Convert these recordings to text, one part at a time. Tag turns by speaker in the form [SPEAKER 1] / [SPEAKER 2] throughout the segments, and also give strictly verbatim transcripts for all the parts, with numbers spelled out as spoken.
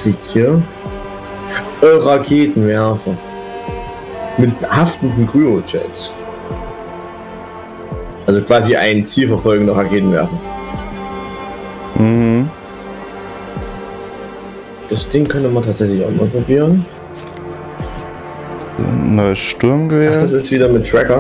[SPEAKER 1] liegt hier? Äh, Raketenwerfer. Mit haftenden Kryojets. Also quasi ein zielverfolgender Raketenwerfer.
[SPEAKER 2] Mhm.
[SPEAKER 1] Das Ding könnte man tatsächlich auch mal probieren.
[SPEAKER 2] Ein neues Sturmgewehr.
[SPEAKER 1] Ach, das ist wieder mit Tracker.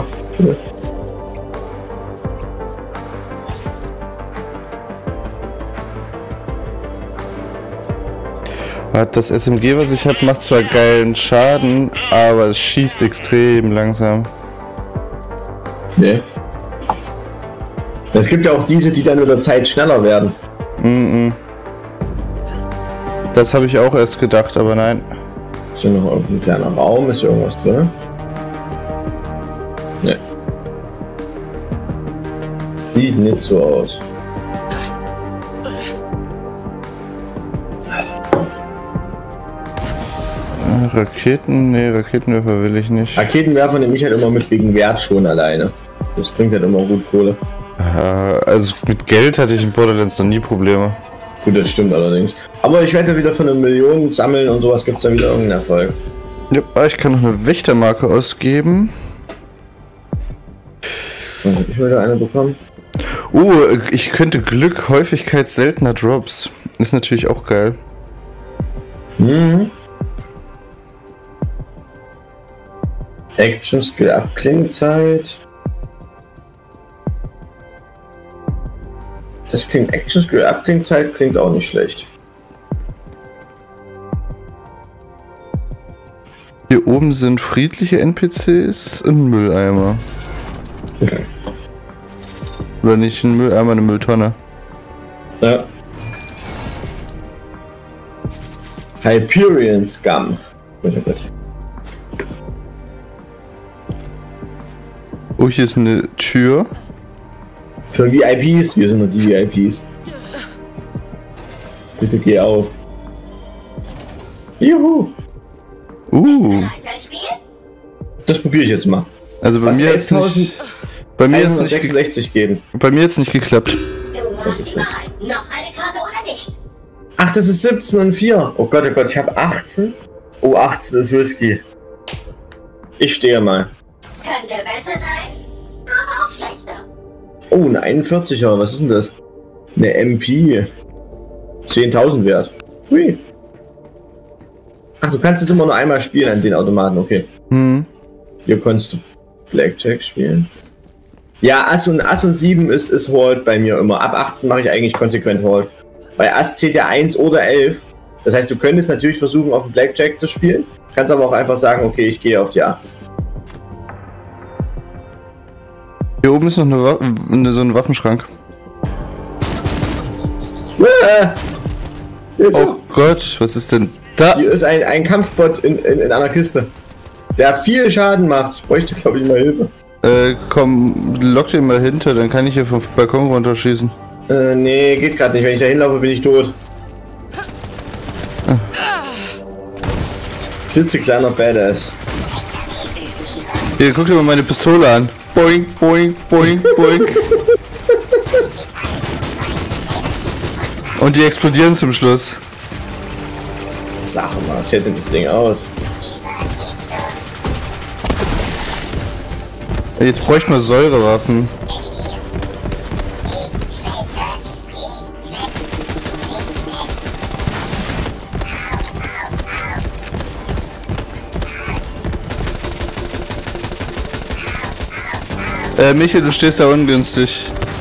[SPEAKER 2] Das S M G, was ich habe, macht zwar geilen Schaden, aber es schießt extrem langsam.
[SPEAKER 1] Nee. Es gibt ja auch diese, die dann mit der Zeit schneller werden.
[SPEAKER 2] Mhm. Das habe ich auch erst gedacht, aber nein.
[SPEAKER 1] Ist hier noch ein kleiner Raum? Ist hier irgendwas drin? Ne. Sieht nicht so aus.
[SPEAKER 2] Raketen? Ne, Raketenwerfer will ich nicht.
[SPEAKER 1] Raketenwerfer nehme ich halt immer mit wegen Wert schon alleine. Das bringt halt immer gut Kohle.
[SPEAKER 2] Also mit Geld hatte ich in Borderlands noch nie Probleme.
[SPEAKER 1] Gut, das stimmt allerdings. Aber ich werde wieder von einer Million sammeln und sowas, gibt es dann wieder irgendeinen Erfolg.
[SPEAKER 2] Ja, ich kann noch eine Wächtermarke ausgeben.
[SPEAKER 1] Dann habe ich wieder eine bekommen.
[SPEAKER 2] Oh, ich könnte Glück, Häufigkeit seltener Drops. Ist natürlich auch geil.
[SPEAKER 1] Mhm. Action Skill Abklingzeit. Das klingt Action Skill Abklingzeit klingt auch nicht schlecht.
[SPEAKER 2] Hier oben sind friedliche N P Cs und ein Mülleimer. Oder nicht ein Mülleimer, eine Mülltonne.
[SPEAKER 1] Ja. Hyperion Scum. Bitte, bitte.
[SPEAKER 2] Oh, hier ist eine Tür.
[SPEAKER 1] Für V I Ps, wir sind nur die V I Ps. Bitte geh auf. Juhu.
[SPEAKER 2] Uh.
[SPEAKER 1] Das probiere ich jetzt mal.
[SPEAKER 2] Also bei
[SPEAKER 1] Was
[SPEAKER 2] mir jetzt nicht. Bei mir jetzt nicht
[SPEAKER 1] sechsundsechzig geben.
[SPEAKER 2] Bei mir jetzt nicht geklappt.
[SPEAKER 1] Was ist das? Noch eine Karte oder nicht? Ach, das ist siebzehn und vier. Oh Gott, oh Gott, ich habe achtzehn. Oh, achtzehn ist Whisky. Ich stehe mal.
[SPEAKER 3] Könnte besser sein, aber auch schlechter.
[SPEAKER 1] Oh, eine einundvierziger, was ist denn das? Eine M P. zehntausend wert. Hui. Ach, du kannst es immer nur einmal spielen an den Automaten, okay.
[SPEAKER 2] Hm.
[SPEAKER 1] Hier kannst du Blackjack spielen. Ja, Ass und Ass und sieben ist, ist Hold bei mir immer. Ab achtzehn mache ich eigentlich konsequent Hold. Bei Ass zählt ja eins oder elf. Das heißt, du könntest natürlich versuchen, auf den Blackjack zu spielen. Kannst aber auch einfach sagen, okay, ich gehe auf die achtzehn.
[SPEAKER 2] Hier oben ist noch eine Wa eine, so ein Waffenschrank.
[SPEAKER 1] Ah,
[SPEAKER 2] oh Gott, was ist denn da?
[SPEAKER 1] Hier ist ein, ein Kampfbot in, in, in einer Kiste, der viel Schaden macht. Ich bräuchte, glaube ich, mal Hilfe.
[SPEAKER 2] Äh, komm, lock den mal hinter, dann kann ich hier vom Balkon runterschießen.
[SPEAKER 1] Äh, nee, geht gerade nicht. Wenn ich da hinlaufe, bin ich tot. Ah. Klitzekleiner Badass.
[SPEAKER 2] Hier, guck dir mal meine Pistole an. Boink, boink, boink, boink. Und die explodieren zum Schluss.
[SPEAKER 1] Sag mal, ich hätte das Ding aus.
[SPEAKER 2] Jetzt bräuchte man Säurewaffen. Äh, Michael, du stehst da ungünstig.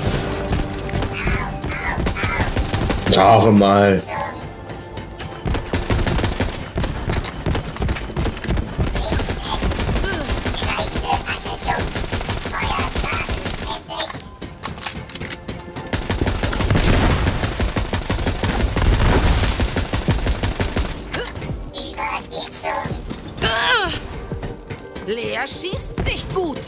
[SPEAKER 1] Sag mal.
[SPEAKER 4] Lea schießt nicht gut.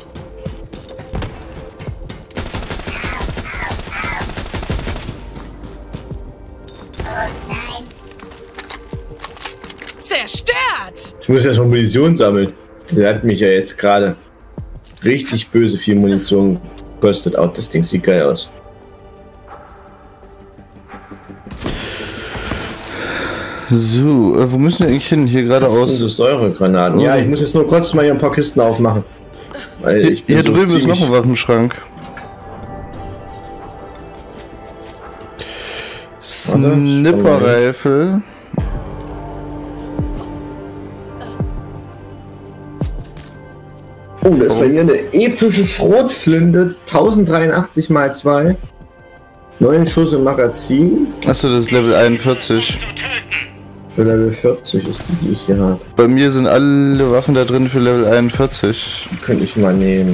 [SPEAKER 4] Zerstört!
[SPEAKER 1] Ich muss erst mal Munition sammeln. Der hat mich ja jetzt gerade richtig böse viel Munition gekostet. Auch das Ding sieht geil aus.
[SPEAKER 2] So, äh, wo müssen wir eigentlich hin? Hier geradeaus.
[SPEAKER 1] Das Säuregranaten. Ja, ich muss jetzt nur kurz mal hier ein paar Kisten aufmachen. Weil
[SPEAKER 2] Hier,
[SPEAKER 1] ich bin
[SPEAKER 2] hier
[SPEAKER 1] so
[SPEAKER 2] drüben ist noch
[SPEAKER 1] ziemlich-
[SPEAKER 2] ein Waffenschrank. Snipper-Rifle.
[SPEAKER 1] Oh, das ist bei mir eine epische Schrotflinte, tausenddreiundachtzig mal zwei. neun Schuss im Magazin.
[SPEAKER 2] Achso, das ist Level einundvierzig.
[SPEAKER 1] Für Level vierzig ist die, die ich hier habe.
[SPEAKER 2] Bei mir sind alle Waffen da drin für Level einundvierzig.
[SPEAKER 1] Die könnte ich mal nehmen.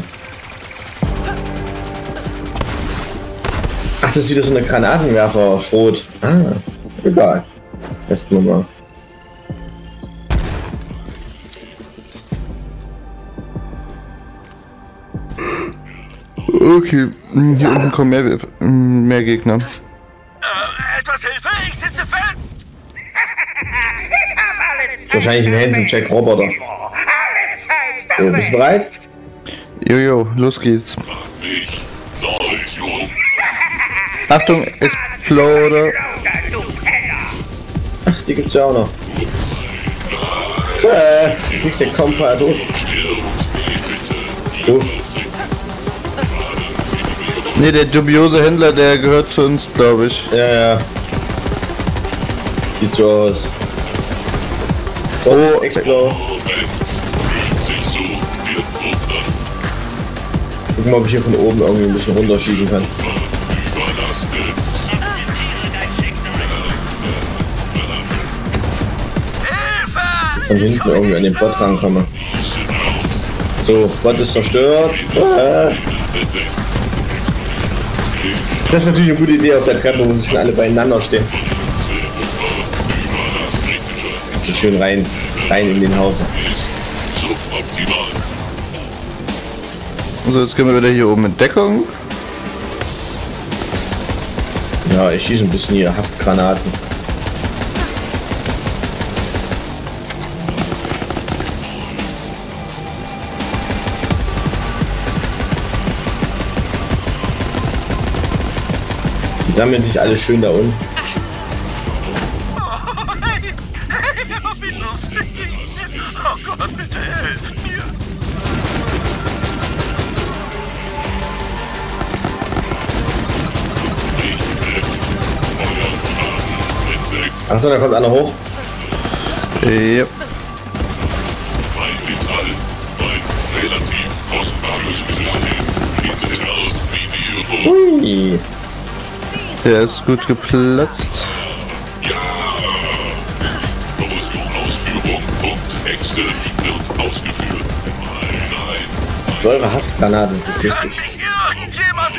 [SPEAKER 1] Ach, das ist wieder so eine Granatenwerfer-Schrot. Ah, egal. Testen wir mal.
[SPEAKER 2] Okay, hier unten kommen mehr, mehr Gegner.
[SPEAKER 5] Äh, etwas Hilfe, ich sitze fest!
[SPEAKER 1] Wahrscheinlich ein Hansen-Jack-Roboter.
[SPEAKER 5] Alle Zeit
[SPEAKER 1] So, bist du bereit?
[SPEAKER 2] Jojo, los geht's. Achtung, Exploder.
[SPEAKER 1] Ach, die gibt's ja auch noch. Äh, nicht der Kompa, du. Uff.
[SPEAKER 2] Ne, der dubiose Händler, der gehört zu uns, glaube ich.
[SPEAKER 1] Ja, ja. Sieht so aus.
[SPEAKER 2] Oh,
[SPEAKER 1] Explode. Gucken mal, ob ich hier von oben irgendwie ein bisschen runterschießen kann. Von hinten irgendwie an den Bot rankomme. So, Bot ist zerstört. Ah. Das ist natürlich eine gute Idee aus der Treppe, wo sie schon alle beieinander stehen. Schön rein, rein in den Haus.
[SPEAKER 2] So, jetzt gehen wir wieder hier oben in Deckung.
[SPEAKER 1] Ja, ich schieße ein bisschen hier Haftgranaten. Die sammeln sich alle schön da unten.
[SPEAKER 5] Wie lustig! Oh Gott, bitte helft mir!
[SPEAKER 1] Achtung, da kommt einer hoch.
[SPEAKER 2] Yep.
[SPEAKER 1] Hui.
[SPEAKER 2] Der ist gut geplatzt.
[SPEAKER 1] Säure Haftgranaten, das ist wichtig.
[SPEAKER 5] Mich irgendjemand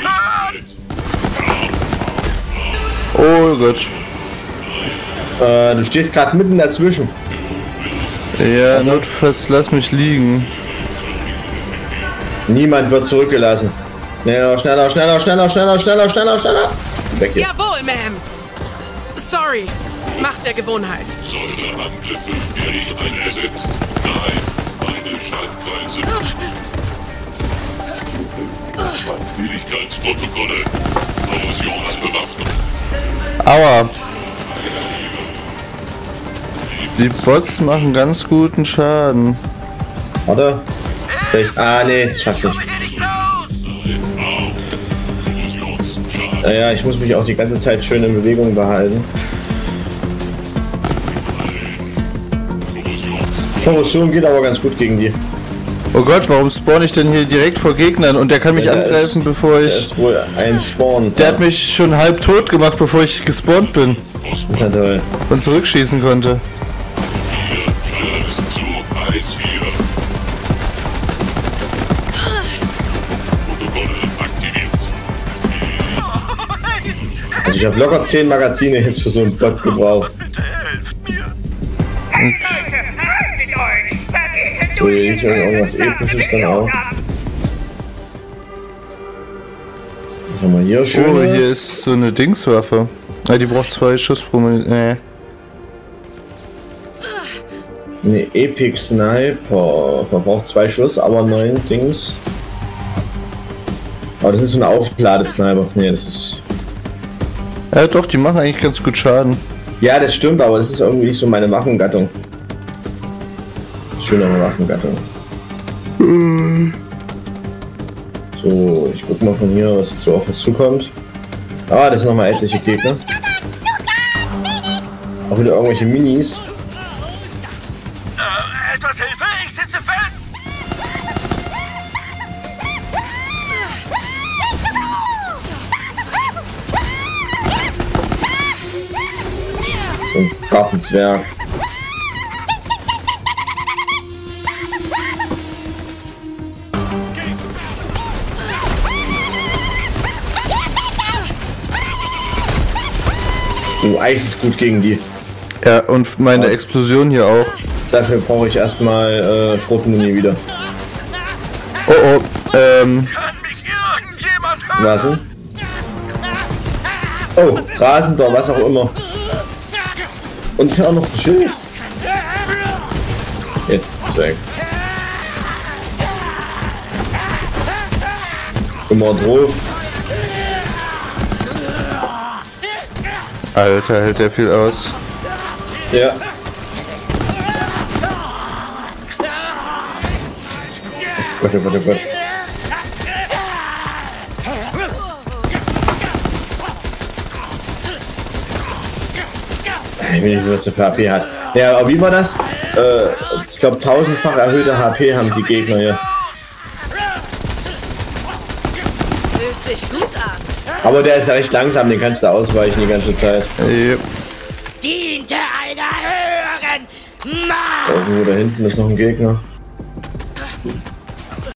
[SPEAKER 5] hört!
[SPEAKER 2] Oh Gott.
[SPEAKER 1] Äh, du stehst gerade mitten dazwischen.
[SPEAKER 2] Ja, notfalls lass mich liegen.
[SPEAKER 1] Niemand wird zurückgelassen. Schneller, schneller, schneller, schneller, schneller, schneller, schneller, schneller. Weg hier.
[SPEAKER 4] Jawohl, Ma'am. Sorry. Macht der Gewohnheit.
[SPEAKER 6] Säureangriffe werde ich eingesetzt. Nein, meine Schaltkreise. Fähigkeitsprotokolle. Korrosionsbewaffnung.
[SPEAKER 2] Aua. Die Bots machen ganz guten Schaden.
[SPEAKER 1] Warte. Vielleicht. Ah, nee, das schafft nicht.
[SPEAKER 5] Hier nicht raus!
[SPEAKER 6] Korrosionsschaden.
[SPEAKER 1] Naja, ich muss mich auch die ganze Zeit schön in Bewegung behalten. Korrosion geht aber ganz gut gegen die.
[SPEAKER 2] Oh Gott, warum spawn ich denn hier direkt vor Gegnern und der kann mich
[SPEAKER 1] Ja, der
[SPEAKER 2] angreifen,
[SPEAKER 1] ist-
[SPEAKER 2] bevor
[SPEAKER 1] Der
[SPEAKER 2] ich...
[SPEAKER 1] ist wohl ein Spawn.
[SPEAKER 2] Der hat mich schon halb tot gemacht, bevor ich gespawnt bin
[SPEAKER 1] Ja, toll.
[SPEAKER 2] und zurückschießen konnte.
[SPEAKER 6] Schalt's zu Eis hier. Protokolle aktiviert.
[SPEAKER 1] Also ich habe locker zehn Magazine jetzt für so einen Bot gebraucht.
[SPEAKER 5] Bitte helft mir!
[SPEAKER 1] So, hier liegt irgendwas Episches dann auch. Was haben wir hier schön?
[SPEAKER 2] Oh, hier ist so eine Dingswaffe. Ah, die braucht zwei Schuss pro Minute. Nee.
[SPEAKER 1] Eine Epic Sniper. Verbraucht zwei Schuss, aber neun Dings. Aber das ist so eine Aufladesniper. Nee, das ist.
[SPEAKER 2] Ja doch, die machen eigentlich ganz gut Schaden.
[SPEAKER 1] Ja, das stimmt, aber das ist irgendwie nicht so meine Waffengattung. Schönere Waffengattung. So, ich guck mal von hier, was so auf uns zukommt. Ah, das sind nochmal etliche Gegner. Auch wieder irgendwelche Minis.
[SPEAKER 5] Äh, etwas Hilfe? Ich sitze fest!
[SPEAKER 1] So ein Gartenzwerg. Oh, Eis ist gut gegen die.
[SPEAKER 2] Ja, und meine Explosion hier auch.
[SPEAKER 1] Dafür brauche ich erstmal äh, Schrotmuni wieder.
[SPEAKER 2] Oh oh, ähm,
[SPEAKER 5] Kann mich irgendjemand hören?
[SPEAKER 1] Was denn? Oh, rasender, was auch immer. Und ich habe auch noch ein Schild. Jetzt ist es weg. Immer drauf.
[SPEAKER 2] Alter, hält der viel aus.
[SPEAKER 1] Ja. Oh Gott, oh Gott, oh Gott. Ich will nicht, was der für H P hat. Ja, aber wie war das? Äh, ich glaube, tausendfach erhöhte H P haben die Gegner hier.
[SPEAKER 7] Fühlt sich gut an.
[SPEAKER 1] Aber der ist ja recht langsam, den kannst du ausweichen die ganze Zeit.
[SPEAKER 2] Yep.
[SPEAKER 7] Diente einer höheren Macht.
[SPEAKER 1] Irgendwo da hinten ist noch ein Gegner.